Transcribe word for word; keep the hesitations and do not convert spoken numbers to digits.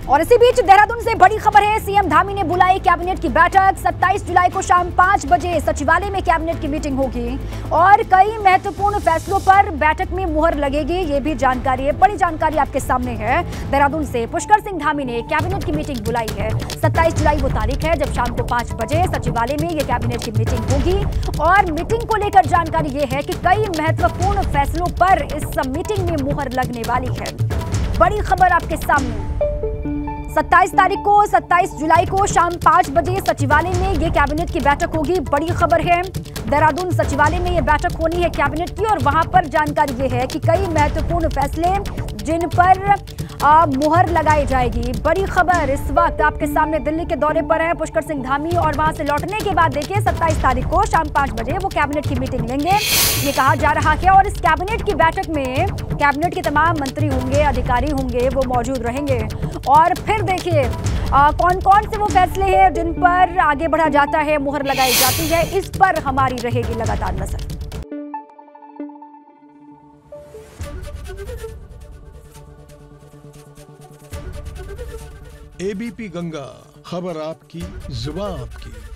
और इसी बीच देहरादून से बड़ी खबर है, सीएम धामी ने बुलाई कैबिनेट की बैठक। सत्ताईस जुलाई को शाम पांच बजे सचिवालय में कैबिनेट की मीटिंग होगी और कई महत्वपूर्ण फैसलों पर बैठक में मुहर लगेगी, ये भी जानकारी है। बड़ी जानकारी आपके सामने है। देहरादून से पुष्कर सिंह धामी ने कैबिनेट की मीटिंग बुलाई है। सत्ताईस जुलाई वो तारीख है जब शाम को पांच बजे सचिवालय में ये कैबिनेट की मीटिंग होगी और मीटिंग को लेकर जानकारी ये है कि कई महत्वपूर्ण फैसलों पर इस मीटिंग में मुहर लगने वाली है। बड़ी खबर आपके सामने। सत्ताईस तारीख को सत्ताईस जुलाई को शाम पांच बजे सचिवालय में ये कैबिनेट की बैठक होगी। बड़ी खबर है, देहरादून सचिवालय में ये बैठक होनी है कैबिनेट की और वहां पर जानकारी ये है कि कई महत्वपूर्ण फैसले जिन पर आ, मुहर लगाई जाएगी। बड़ी खबर इस वक्त आपके सामने। दिल्ली के दौरे पर है पुष्कर सिंह धामी और वहां से लौटने के बाद देखिए सत्ताईस तारीख को शाम पांच बजे वो कैबिनेट की मीटिंग लेंगे, ये कहा जा रहा है। और इस कैबिनेट की बैठक में कैबिनेट के तमाम मंत्री होंगे, अधिकारी होंगे, वो मौजूद रहेंगे। और फिर देखिए कौन कौन से वो फैसले हैं जिन पर आगे बढ़ा जाता है, मुहर लगाई जाती है, इस पर हमारी रहेगी लगातार नजर। एबीपी गंगा, खबर आपकी, जुबान आपकी।